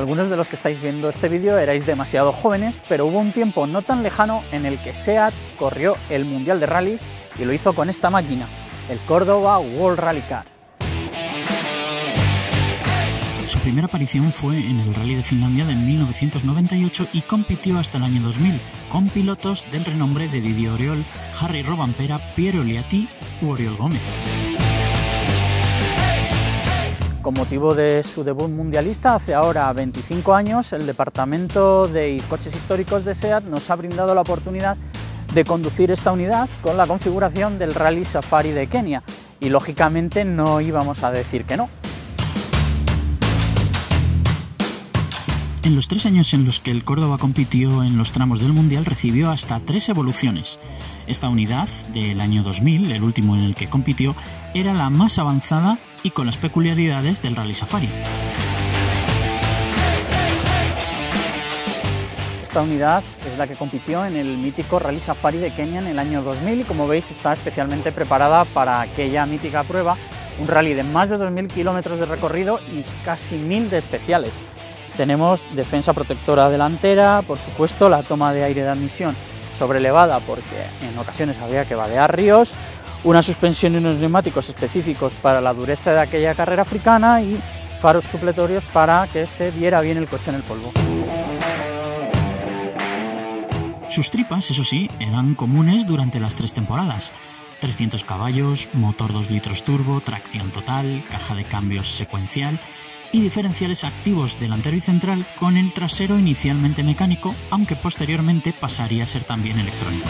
Algunos de los que estáis viendo este vídeo erais demasiado jóvenes, pero hubo un tiempo no tan lejano en el que SEAT corrió el Mundial de Rallys y lo hizo con esta máquina, el Córdoba World Rally Car. Su primera aparición fue en el Rally de Finlandia de 1998 y compitió hasta el año 2000 con pilotos del renombre de Didier Oriol, Harry Rovanpera, Piero Liatti u Oriol Gómez. Con motivo de su debut mundialista, hace ahora 25 años, el Departamento de Coches Históricos de SEAT nos ha brindado la oportunidad de conducir esta unidad con la configuración del Rally Safari de Kenia, y lógicamente no íbamos a decir que no. En los 3 años en los que el Córdoba compitió en los tramos del Mundial recibió hasta 3 evoluciones. Esta unidad, del año 2000, el último en el que compitió, era la más avanzada y con las peculiaridades del Rally Safari. Esta unidad es la que compitió en el mítico Rally Safari de Kenia en el año 2000 y, como veis, está especialmente preparada para aquella mítica prueba, un rally de más de 2.000 kilómetros de recorrido y casi 1.000 de especiales. Tenemos defensa protectora delantera, por supuesto la toma de aire de admisión sobrelevada porque en ocasiones había que vadear ríos, una suspensión y unos neumáticos específicos para la dureza de aquella carrera africana y faros supletorios para que se viera bien el coche en el polvo. Sus tripas, eso sí, eran comunes durante las 3 temporadas. 300 caballos, motor 2 litros turbo, tracción total, caja de cambios secuencial y diferenciales activos delantero y central, con el trasero inicialmente mecánico, aunque posteriormente pasaría a ser también electrónico.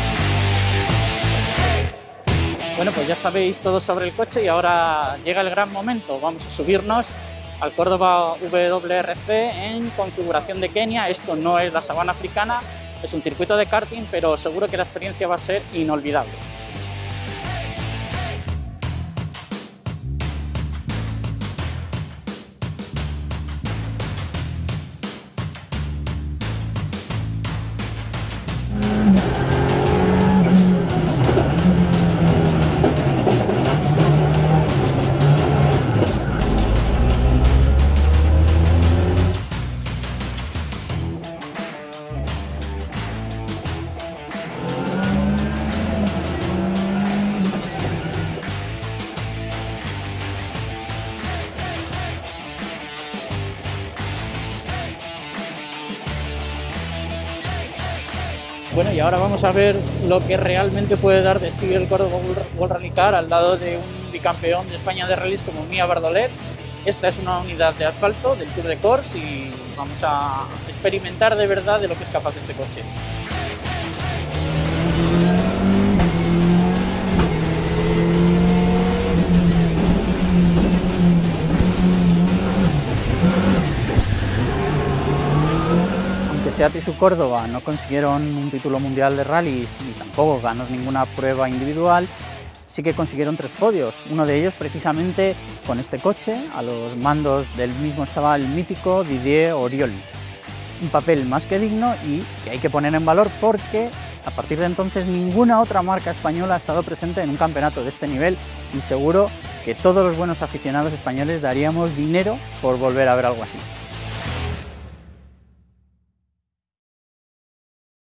Bueno, pues ya sabéis todo sobre el coche y ahora llega el gran momento. Vamos a subirnos al Córdoba WRC en configuración de Kenia. Esto no es la sabana africana, es un circuito de karting, pero seguro que la experiencia va a ser inolvidable. Bueno, y ahora vamos a ver lo que realmente puede dar de sí el Córdoba World Rally Car al lado de un bicampeón de España de rallies como Mia Bardolet. Esta es una unidad de asfalto del Tour de Corse y vamos a experimentar de verdad de lo que es capaz este coche. SEAT y su Córdoba no consiguieron un título mundial de rallies ni tampoco ganó ninguna prueba individual, sí que consiguieron 3 podios. Uno de ellos precisamente con este coche, a los mandos del mismo estaba el mítico Didier Oriol. Un papel más que digno y que hay que poner en valor porque a partir de entonces ninguna otra marca española ha estado presente en un campeonato de este nivel y seguro que todos los buenos aficionados españoles daríamos dinero por volver a ver algo así.